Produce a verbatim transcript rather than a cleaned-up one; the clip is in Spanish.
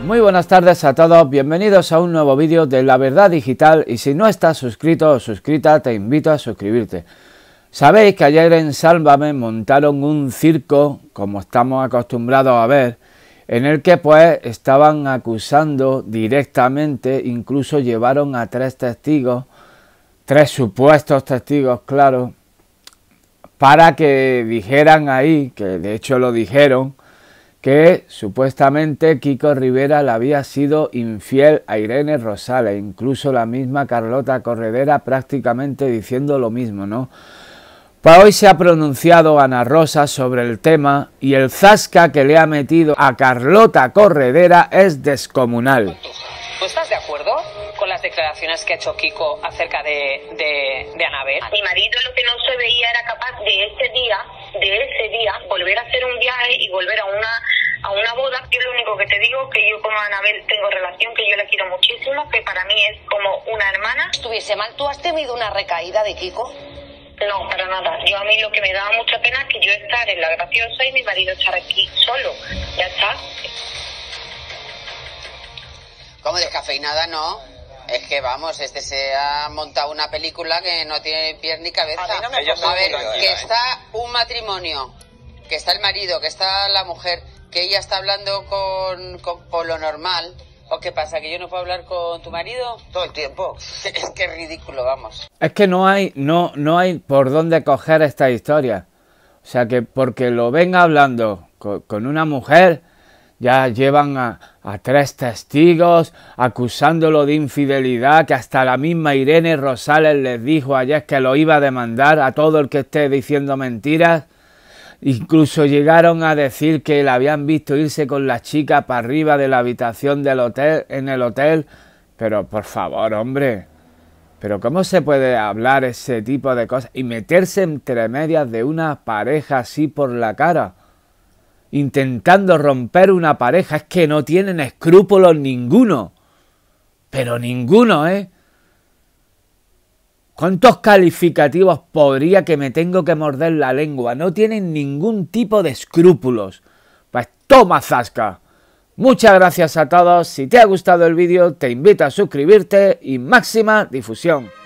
Muy buenas tardes a todos, bienvenidos a un nuevo vídeo de La Verdad Digital, y si no estás suscrito o suscrita te invito a suscribirte. Sabéis que ayer en Sálvame montaron un circo, como estamos acostumbrados a ver, en el que pues estaban acusando directamente, incluso llevaron a tres testigos, tres supuestos testigos, claro, para que dijeran ahí, que de hecho lo dijeron, que supuestamente Kiko Rivera le había sido infiel a Irene Rosales, incluso la misma Carlota Corredera prácticamente diciendo lo mismo, ¿no? Pues hoy se ha pronunciado Ana Rosa sobre el tema y el zasca que le ha metido a Carlota Corredera es descomunal. ¿Tú estás de acuerdo con las declaraciones que ha hecho Kiko acerca de, de, de Anabel? Mi marido lo que no se veía era capaz de ese día, de ese día, volver a hacer un viaje y volver a una a una boda. Yo lo único que te digo que yo con Anabel tengo relación, que yo la quiero muchísimo, que para mí es como una hermana. Estuviese mal, ¿tú has tenido una recaída de Kiko? No, para nada. Yo a mí lo que me daba mucha pena es que yo estar en La Graciosa y mi marido estar aquí solo. Ya está. Como descafeinada, no. Es que vamos, este se ha montado una película que no tiene pies ni cabeza. A mí no me a ver, que ¿eh? está un matrimonio, que está el marido, que está la mujer, que ella está hablando con, con por lo normal. ¿O qué pasa? ¿Que yo no puedo hablar con tu marido todo el tiempo? Es que es ridículo, vamos. Es que no hay, no, no hay por dónde coger esta historia. O sea que porque lo ven hablando con, con una mujer, ya llevan a, a tres testigos acusándolo de infidelidad, que hasta la misma Irene Rosales les dijo ayer que lo iba a demandar a todo el que esté diciendo mentiras. Incluso llegaron a decir que la habían visto irse con la chica para arriba de la habitación del hotel, en el hotel. Pero por favor, hombre, pero ¿cómo se puede hablar ese tipo de cosas y meterse entre medias de una pareja así por la cara? Intentando romper una pareja, es que no tienen escrúpulos ninguno. Pero ninguno, ¿eh? ¿Cuántos calificativos podría que me tengo que morder la lengua? No tienen ningún tipo de escrúpulos. Pues toma zasca. Muchas gracias a todos. Si te ha gustado el vídeo, te invito a suscribirte y máxima difusión.